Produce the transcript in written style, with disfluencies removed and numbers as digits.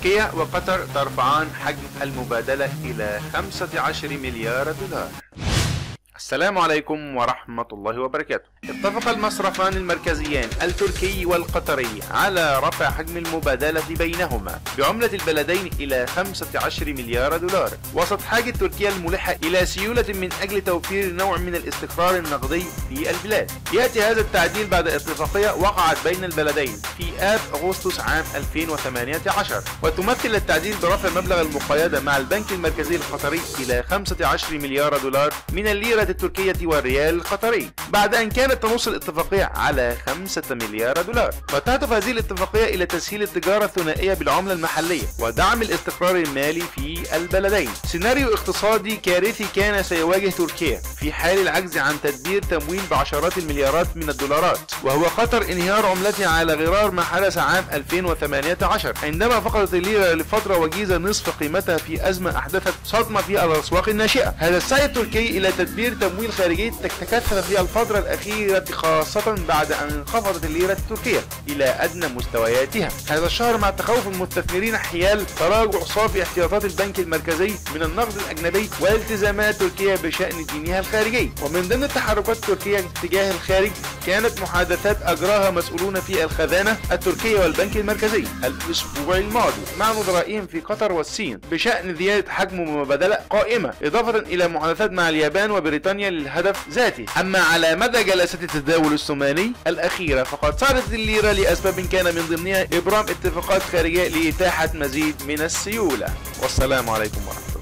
تركيا وقطر ترفعان حجم المبادلة إلى 15 مليار دولار. السلام عليكم ورحمة الله وبركاته. اتفق المصرفان المركزيان التركي والقطري على رفع حجم المبادلة بينهما بعملة البلدين إلى 15 مليار دولار وسط حاجة تركيا الملحة إلى سيولة من أجل توفير نوع من الاستقرار النقدي في البلاد. يأتي هذا التعديل بعد اتفاقية وقعت بين البلدين في آب أغسطس عام 2018، وتمثل التعديل برفع مبلغ المقايضة مع البنك المركزي القطري إلى 15 مليار دولار من الليرة التركية والريال القطري، بعد أن كانت تنص الاتفاقية على 5 مليار دولار. وتهدف هذه الاتفاقية إلى تسهيل التجارة الثنائية بالعملة المحلية ودعم الاستقرار المالي في البلدين. سيناريو اقتصادي كارثي كان سيواجه تركيا في حال العجز عن تدبير تمويل بعشرات المليارات من الدولارات، وهو خطر انهيار عملتها على غرار ما حدث عام 2018 عندما فقدت الليرة لفترة وجيزة نصف قيمتها في أزمة أحدثت صدمة في الأسواق الناشئة. هذا السعي التركي إلى تدبير تمويل خارجي تكثف في الفترة الأخيرة خاصة بعد أن انخفضت الليرة التركية إلى أدنى مستوياتها هذا الشهر مع تخوف المستثمرين حيال تراجع صافي احتياطات البنك المركزي من النقد الأجنبي والتزامات تركيا بشأن دينها الخارجي. ومن ضمن التحركات التركية تجاه الخارج كانت محادثات أجراها مسؤولون في الخزانة التركية والبنك المركزي الأسبوع الماضي مع نظرائهم في قطر والصين بشأن زيادة حجم مبادلة قائمة، إضافة إلى محادثات مع اليابان وبريطانيا للهدف ذاتي. أما على مدى جلسات التداول الثماني الأخيرة فقد صعدت الليرة لأسباب كان من ضمنها إبرام اتفاقات خارجية لإتاحة مزيد من السيولة. والسلام عليكم ورحمة الله.